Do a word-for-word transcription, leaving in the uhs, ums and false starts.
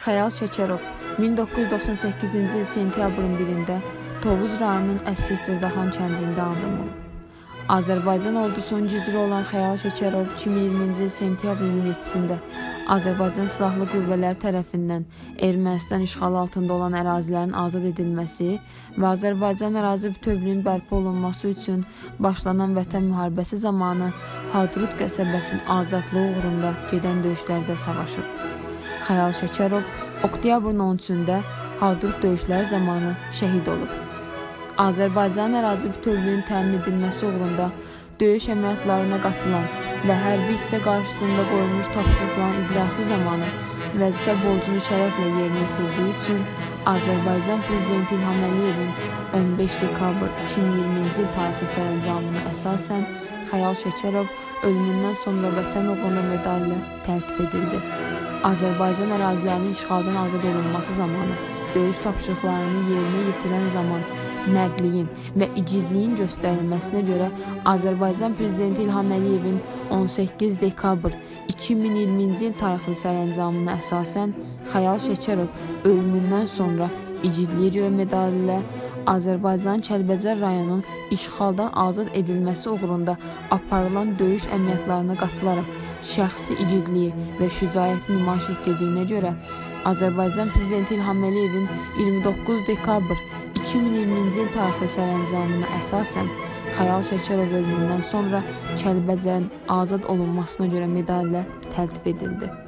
Xəyal Şəkərov min doqquz yüz doxsan səkkizinci il sentyabrın birində Tovuz rayonunun Əsri Cırdaxan kəndində andım olub. Azərbaycan ordusunun gizri olan Xəyal Şəkərov iki min iyirminci il sentyabrın iyirmi yeddisində Azərbaycan Silahlı Qüvvələri tərəfindən Ermənistan işğalı altında olan ərazilərin azad edilməsi və Azərbaycan ərazi bütövlüyünün bərpa olunması üçün başlanan Vətən müharibəsi zamanı Hadrut qəsəbəsinin azadlığı uğrunda gedən döyüşlərdə savaşıb. Xəyal Şəkərov oktyabrın on üçündə Hadrut döyüşləri zamanı şəhid olub. Azərbaycan ərazi bütövlüyünün təmin edilməsi uğrunda döyüş əməliyyatlarına qatılan və hərbi hissə qarşısında qoyulmuş tapşırıqların icrası zamanı vəzifə borcunu şərəflə yerinə yetirdiyi üçün Azərbaycan Prezidenti İlham Əliyevin on beş dekabr iki min iyirminci il tarixli sərəncamına əsasən Xəyal Şəkərov ölümündən sonra Vətən uğruna medali ilə təltif edildi. Azərbaycan ərazilərinin işğaldan azad olunması zamanı döyüş tapşırıqlarını yerinə yetirən zaman mərdliyin və igidliyin göstərilməsinə görə Azərbaycan Prezidenti İlham Əliyevin on səkkiz dekabr iki min iyirminci il tarixli sərəncamına əsasən Xəyal Şəkərov ölümündən sonra igidliyə görə medali ilə Azərbaycan Kəlbəcər rayonunun işğaldan azad edilməsi uğrunda aparılan döyüş əməliyyatlarına qatılaraq şəxsi igidliyi və şücaəti nümayiş etdirdiyinə görə Azərbaycan Prezidenti İlham Əliyevin iyirmi doqquz dekabr iki min iyirminci il tarixli sərəncamına əsasən Xəyal Şəkərov ölümündən sonra Kəlbəcərin azad olunmasına görə medali ilə təltif edildi.